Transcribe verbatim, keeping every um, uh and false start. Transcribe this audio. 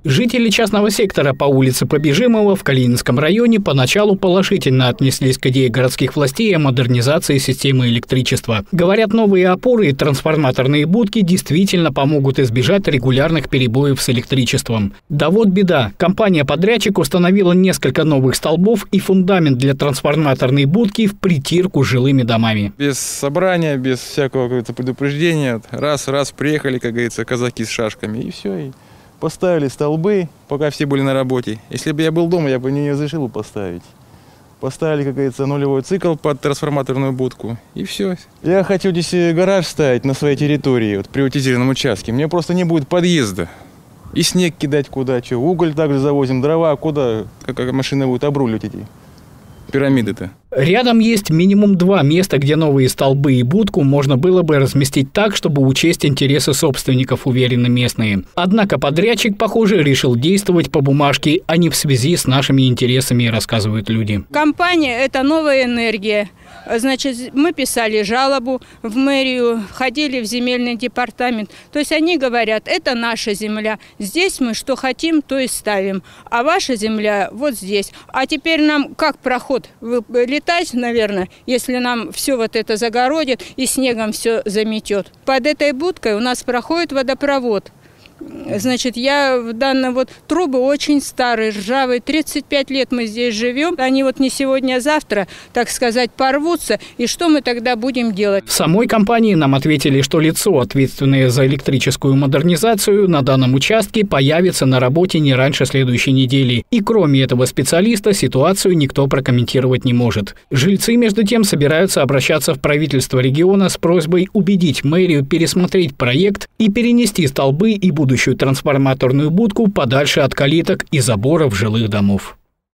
Жители частного сектора по улице Побежимова в Калининском районе поначалу положительно отнеслись к идее городских властей о модернизации системы электричества. Говорят, новые опоры и трансформаторные будки действительно помогут избежать регулярных перебоев с электричеством. Да вот беда. Компания-подрядчик установила несколько новых столбов и фундамент для трансформаторной будки в притирку с жилыми домами. Без собрания, без всякого какого-то предупреждения. Раз-раз приехали, как говорится, казаки с шашками, и все. И поставили столбы, пока все были на работе. Если бы я был дома, я бы не разрешил поставить. Поставили, как говорится, нулевой цикл под трансформаторную будку, и все. Я хочу здесь гараж ставить на своей территории, вот, приватизированном участке. Мне просто не будет подъезда. И снег кидать куда, что, уголь также завозим, дрова, куда, как машины будут обруливать эти пирамиды-то. Рядом есть минимум два места, где новые столбы и будку можно было бы разместить так, чтобы учесть интересы собственников, уверены местные. Однако подрядчик, похоже, решил действовать по бумажке, а не в связи с нашими интересами, рассказывают люди. Компания – это «Новая энергия». Значит, мы писали жалобу в мэрию, ходили в земельный департамент. То есть они говорят, это наша земля, здесь мы что хотим, то и ставим. А ваша земля вот здесь. А теперь нам как проход летать, наверное, если нам все вот это загородит и снегом все заметет. Под этой будкой у нас проходит водопровод. Значит, я в данном вот трубы очень старые, ржавые, тридцать пять лет мы здесь живем. Они вот не сегодня, а завтра, так сказать, порвутся. И что мы тогда будем делать? В самой компании нам ответили, что лицо, ответственное за электрическую модернизацию, на данном участке появится на работе не раньше следующей недели. И кроме этого специалиста ситуацию никто прокомментировать не может. Жильцы, между тем, собираются обращаться в правительство региона с просьбой убедить мэрию пересмотреть проект и перенести столбы и будущую трансформаторную будку подальше от калиток и заборов жилых домов.